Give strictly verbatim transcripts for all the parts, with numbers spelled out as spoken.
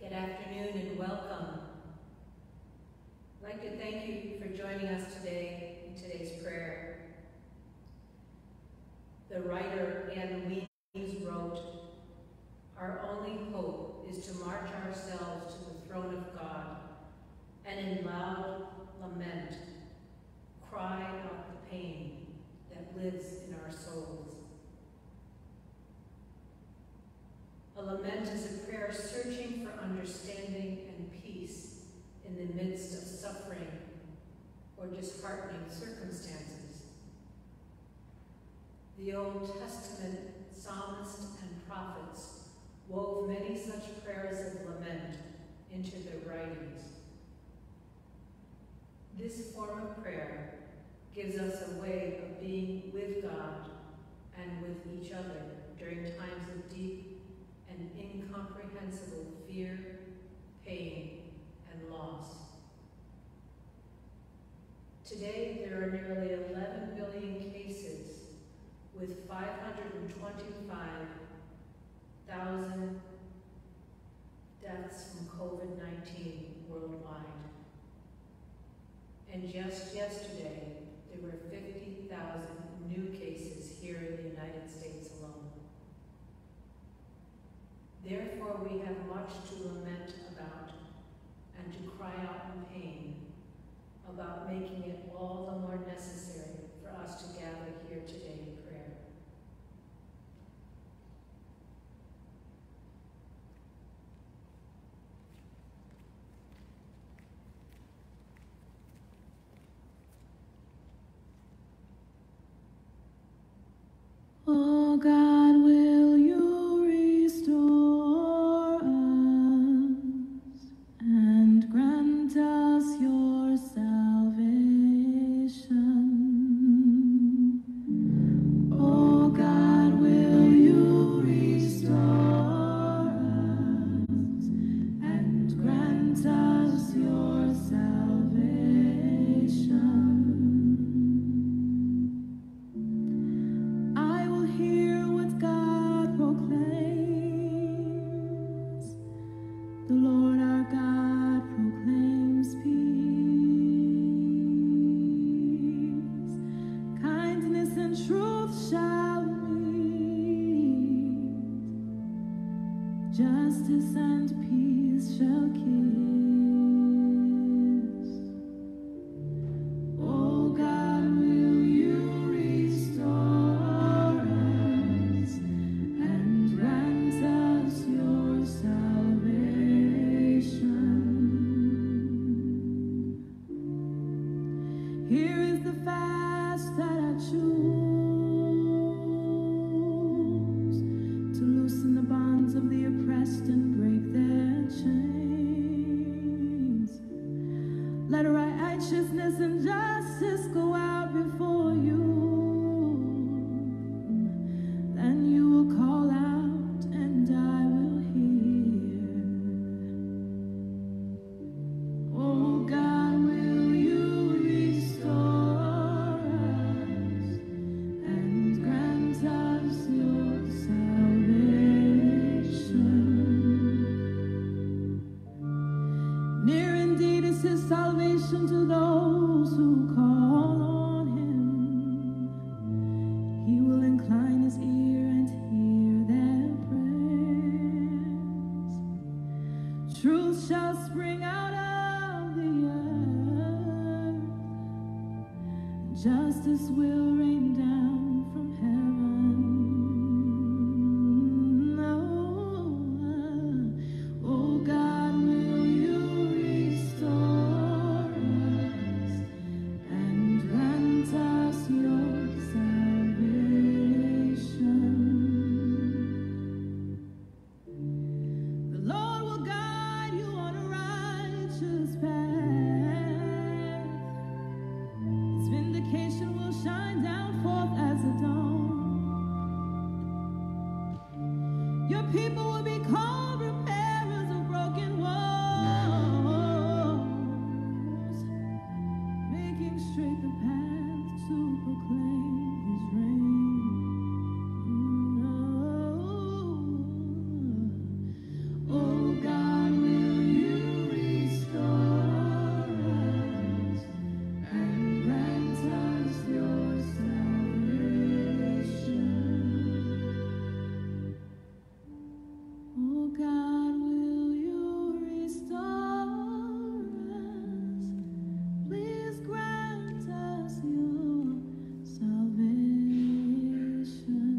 Good afternoon and welcome. I'd like to thank you for joining us today in today's prayer. The writer Anne Weems wrote, "Our only hope is to march ourselves to the throne of God and in loud lament cry out the pain that lives in our souls." A lament is a prayer searching for understanding and peace in the midst of suffering or disheartening circumstances. The Old Testament psalmists and prophets wove many such prayers of lament into their writings. This form of prayer gives us a way of being with God and with each other during times of deep and incomprehensible fear, pain, and loss. Today, there are nearly eleven billion cases with five hundred twenty-five thousand deaths from COVID nineteen worldwide. And just yesterday, there were fifty thousand new cases here in the United States alone. Therefore, we have much to lament about and to cry out in pain about, making it all the more necessary for us to gather here today in prayer. Oh God, will you restore us and grant us your salvation? Oh God, will you restore us and grant us your salvation? The Lord our God proclaims peace. Kindness and truth shall meet. Justice and peace shall kiss. Oh God, will you restore us and grant us your salvation? Here is the fast that I choose, to loosen the bonds of the oppressed and break their chains. Let righteousness and justice go out before you. Then you will call out and I will hear. Oh God, will you restore us and grant us your salvation? Near indeed is his salvation to those who call on him. He will incline his ear and hear their prayers. Truth shall spring out of the earth. Justice will rain down from heaven. Oh, oh God, will you restore us and grant us your salvation? The Lord will guide you on a righteous path. His vindication will shine down forth as a dawn. Your people will be called repairers of broken walls, making straight the path to proclaim his reign. Oh, oh God, will God, will you restore us? Please grant us your salvation.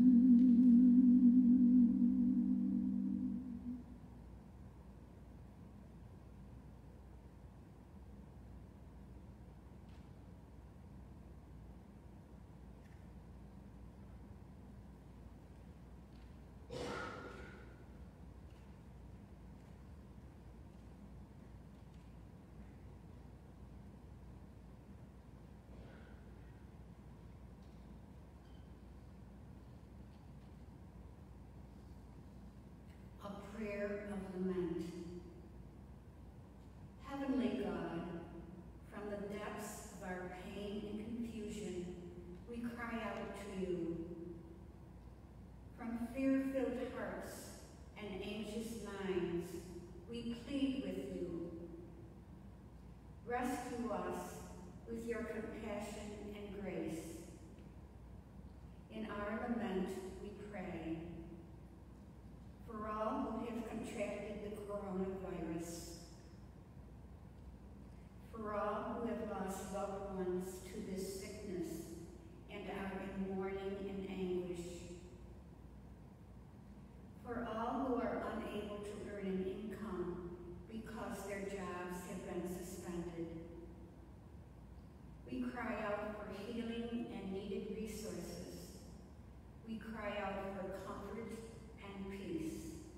A prayer of lament. Heavenly God, from the depths of our pain and confusion, we cry out to you. From fear-filled hearts and anxious minds, we plead with you. Rescue us with your compassion and grace. In our lament, we pray for all who have contracted the coronavirus, for all who have lost loved ones to this sickness and are in mourning and anguish, for all who are unable to earn an income because their jobs have been suspended. We cry out for healing and needed resources. We cry out for comfort and peace.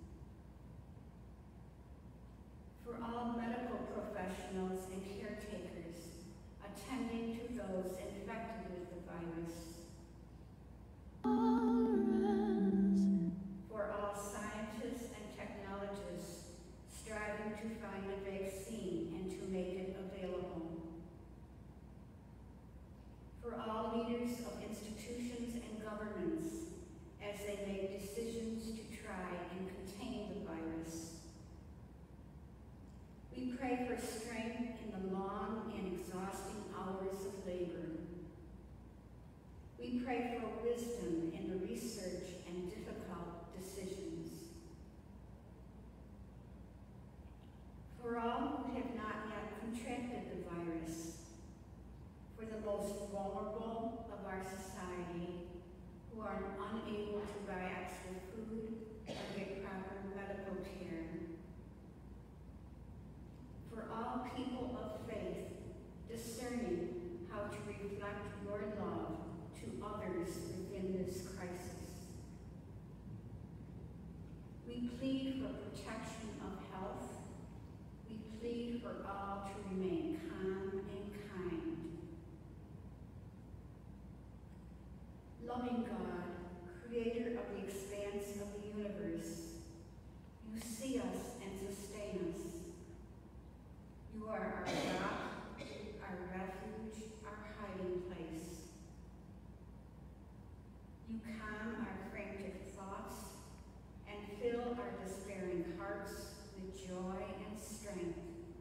For all medical professionals and caretakers attending to those infected with the virus. For all scientists and technologists striving to find a vaccine and to make it available. For all leaders of institutions and governments as they make decisions to try and contain the virus. We pray for strength in the long and exhausting hours of labor. We pray for wisdom in the research and difficult decisions. For all who have not yet contracted the virus, for the most vulnerable of our society, who are unable to buy extra food or get proper medical care. For all people of faith discerning how to reflect your love to others within this crisis. We plead for protection of health. We plead for all to remain calm and kind. Loving God, creator of the expanse of the universe, you see us and sustain us. You are our rock, our refuge, our hiding place. You calm our frantic thoughts and fill our despairing hearts with joy and strength.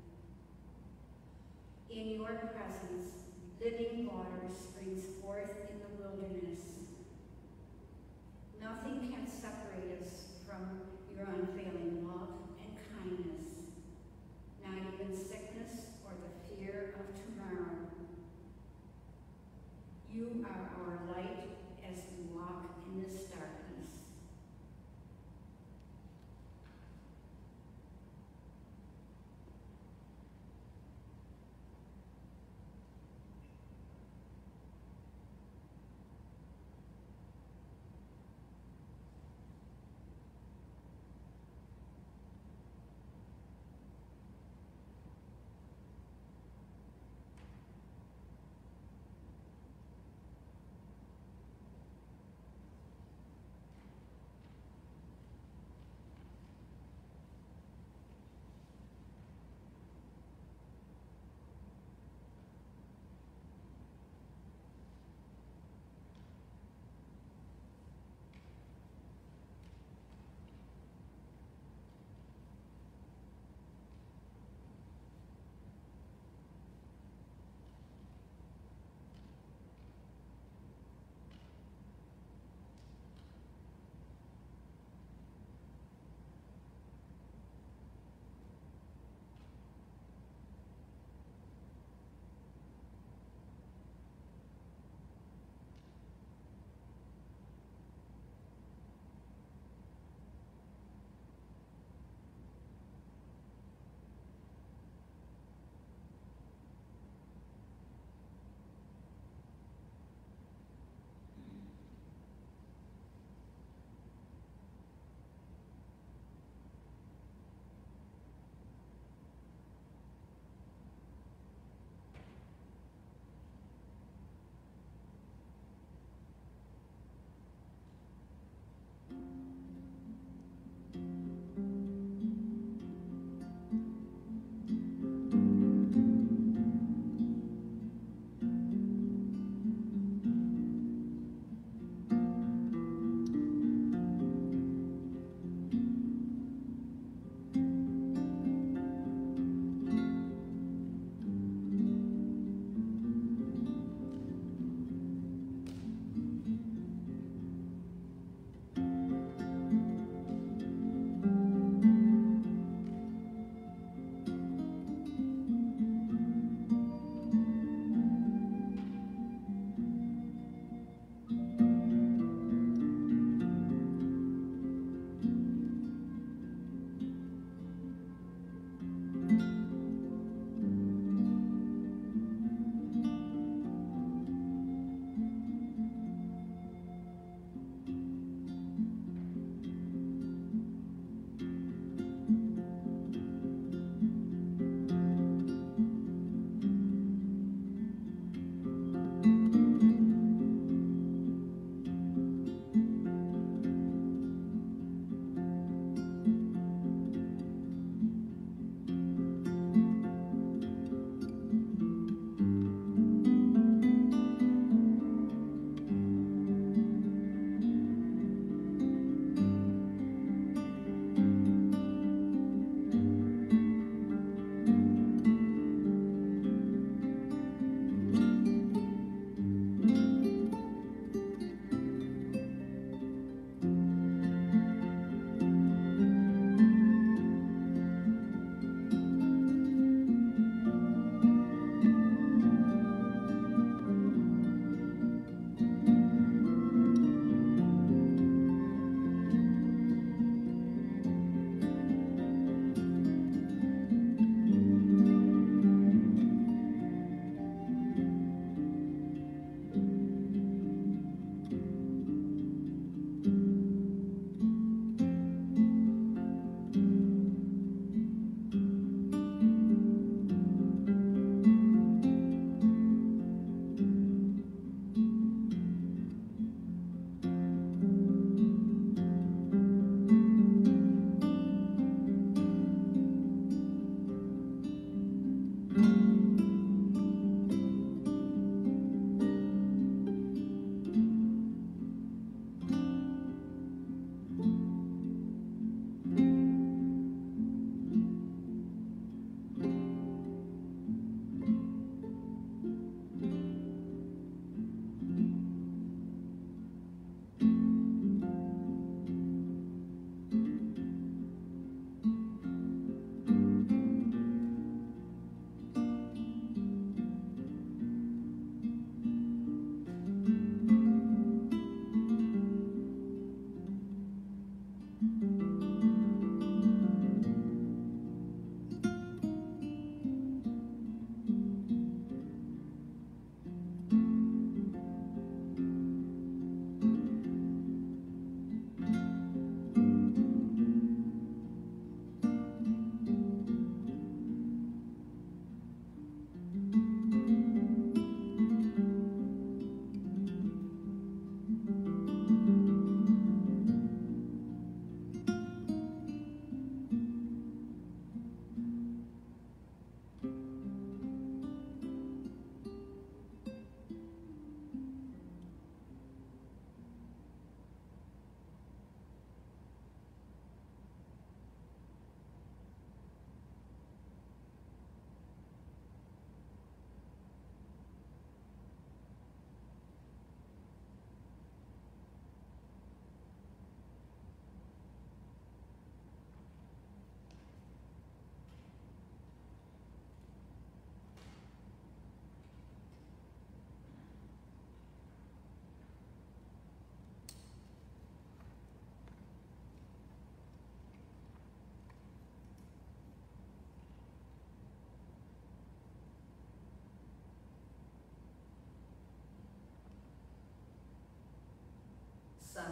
In your presence, living water springs forth in the wilderness. Nothing can separate us from your unfailing love and kindness, not even sickness or the fear of tomorrow. You are our light as we walk in this darkness.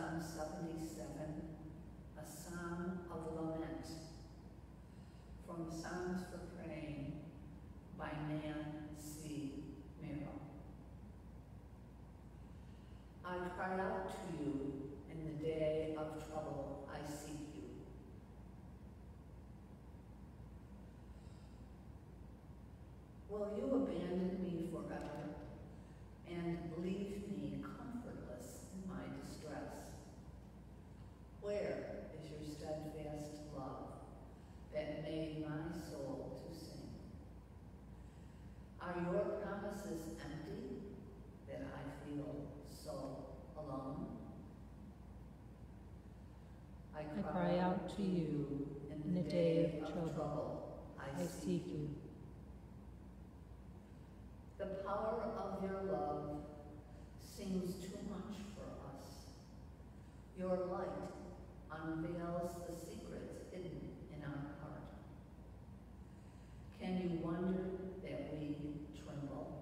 Psalm seventy-seven, a psalm of lament, from Psalms for Praying by Nan C. Merrill. I cry out to you in the day of trouble, I seek you. Will you abandon me forever and leave me comfortless in my distress? Where is your steadfast love that made my soul to sing? Are your promises empty that I feel so alone? I I cry out to you in the day of trouble. I seek you. The power of your love seems too much for us. Your light unveils the secrets hidden in our heart. Can you wonder that we tremble?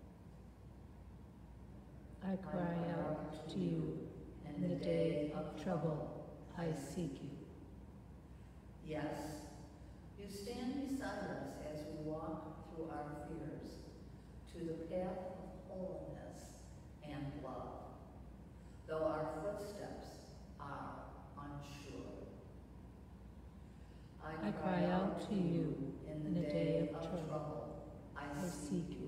I cry out to you in the day of trouble. I seek you. Yes, you stand beside us as we walk through our fears to the path of holiness and love, though our footsteps are unsure. I cry out to you in the day of trouble. I I seek you.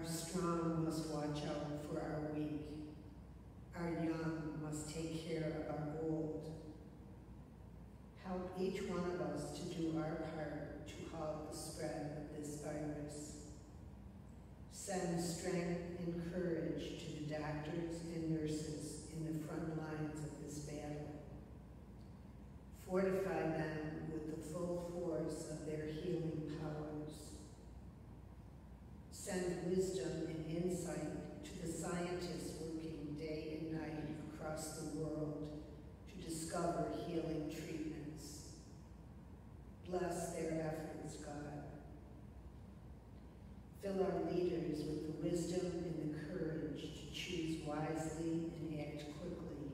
strong must watch out for our weak. Our young must take care of our old. Help each one of us to do our part to halt the spread of this virus. Send strength and courage to the doctors and nurses in the front lines of this battle. Fortify them with the full force of their healing powers. Send wisdom and insight to the scientists working day and night across the world to discover healing treatments. Bless their efforts, God. Fill our leaders with the wisdom and the courage to choose wisely and act quickly.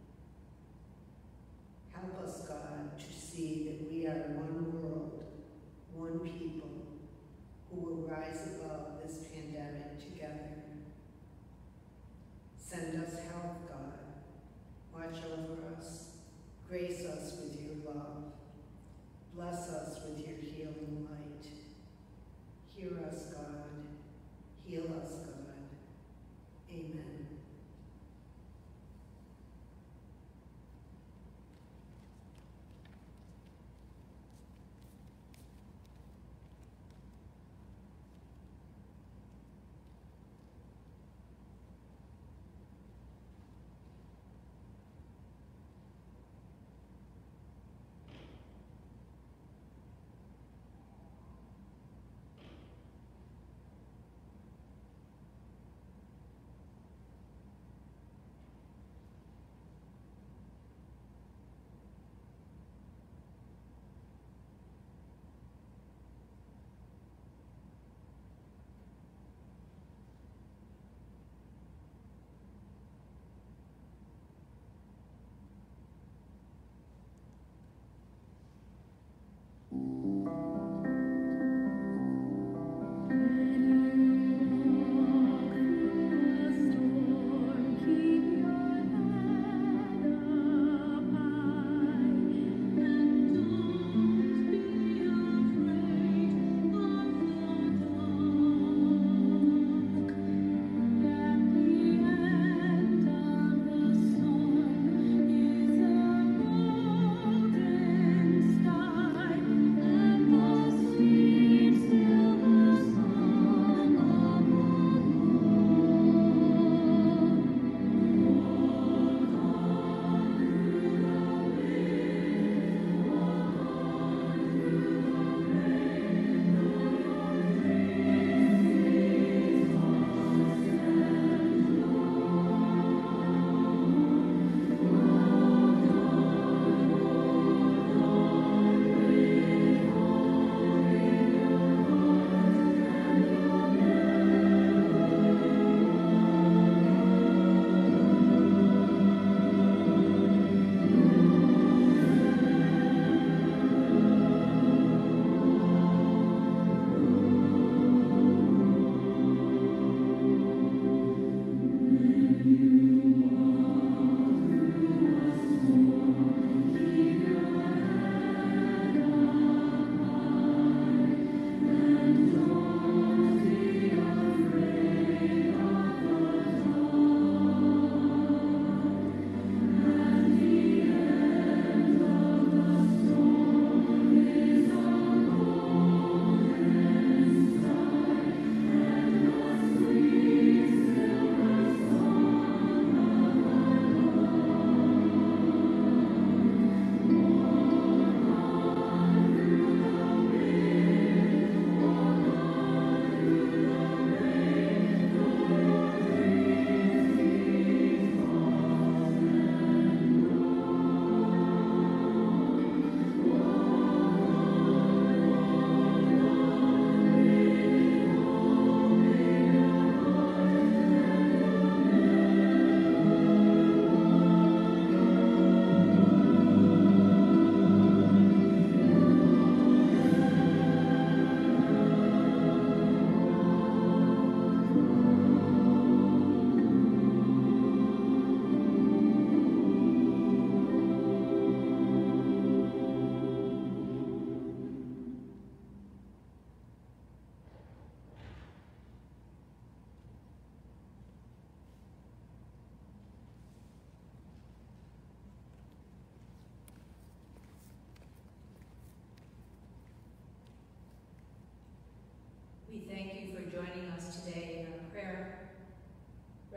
Help us, God, to see that we are one world, one people, who will rise above this pandemic together. Send us health, God. Watch over us. Grace us with your love. Bless us with your healing light. Hear us, God. Heal us, God. Amen.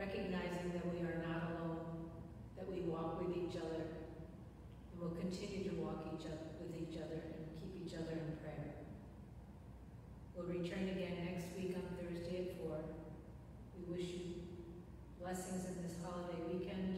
recognizing that we are not alone, that we walk with each other, and will continue to walk each other, with each other and keep each other in prayer. We'll return again next week on Thursday at four. We wish you blessings in this holiday weekend.